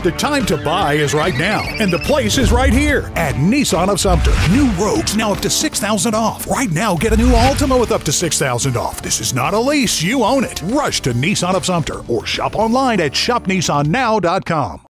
The time to buy is right now, and the place is right here at Nissan of Sumter. New Rogues now up to $6,000 off. Right now, get a new Altima with up to $6,000 off. This is not a lease, you own it. Rush to Nissan of Sumter or shop online at shopnissannow.com.